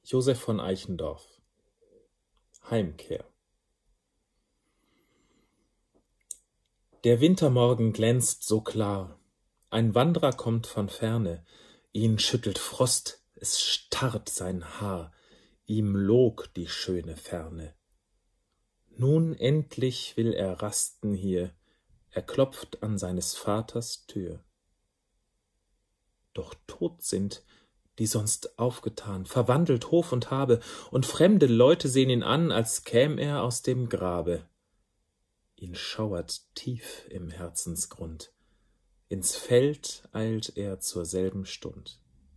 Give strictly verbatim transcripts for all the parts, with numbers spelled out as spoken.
Joseph von Eichendorff. Heimkehr. Der Wintermorgen glänzt so klar, ein Wandrer kommt von ferne, ihn schüttelt Frost, es starrt sein Haar, ihm log die schöne Ferne. Nun endlich will er rasten hier, er klopft an seines Vaters Tür. Doch tot sind, die sonst aufgetan, verwandelt Hof und Habe, und fremde Leute sehen ihn an, als käm er aus dem Grabe. Ihn schauert tief im Herzensgrund, ins Feld eilt er zur selben Stund.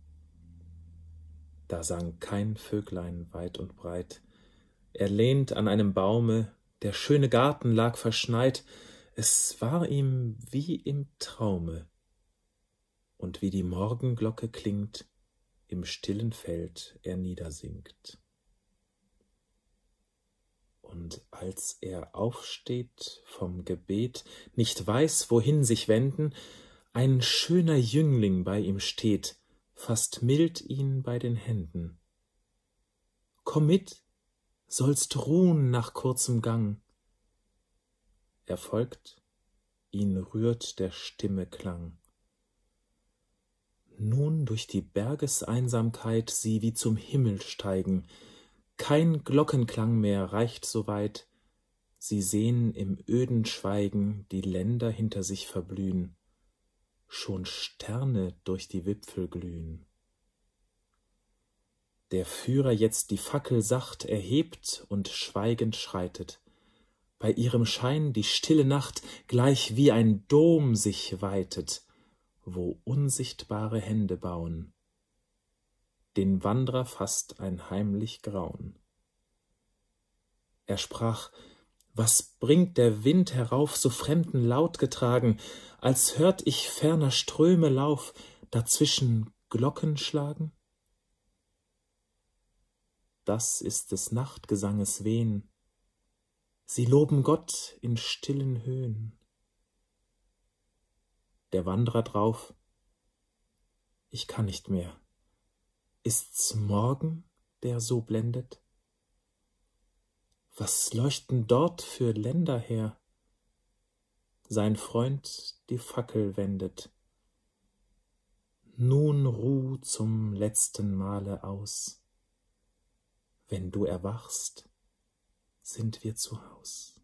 Da sang kein Vöglein weit und breit, er lehnt an einem Baume, der schöne Garten lag verschneit, es war ihm wie im Traume, und wie die Morgenglocke klingt, im stillen Feld er niedersinkt. Und als er aufsteht vom Gebet, nicht weiß, wohin sich wenden, ein schöner Jüngling bei ihm steht, fasst mild ihn bei den Händen. »Komm mit, sollst ruhen nach kurzem Gang.« Er folgt, ihn rührt der Stimme Klang. Nun durch die Bergeseinsamkeit sie wie zum Himmel steigen, kein Glockenklang mehr reicht so weit, sie sehn im öden Schweigen die Länder hinter sich verblühen, schon Sterne durch die Wipfel glühen. Der Führer jetzt die Fackel sacht erhebt und schweigend schreitet, bei ihrem Schein die stille Nacht gleich wie ein Dom sich weitet, wo unsichtbare Hände bauen. Den Wandrer fasst ein heimlich Grauen. Er sprach: »Was bringt der Wind herauf, so fremden Laut getragen, als hört ich ferner Ströme Lauf, dazwischen Glocken schlagen?« Das ist des Nachtgesanges Wehn, sie loben Gott in stillen Höhen. Der Wanderer drauf: »Ich kann nicht mehr. Ist's Morgen, der so blendet? Was leuchten dort für Länder her?« Sein Freund die Fackel wendet. »Nun ruh zum letzten Male aus. Wenn du erwachst, sind wir zu Haus.«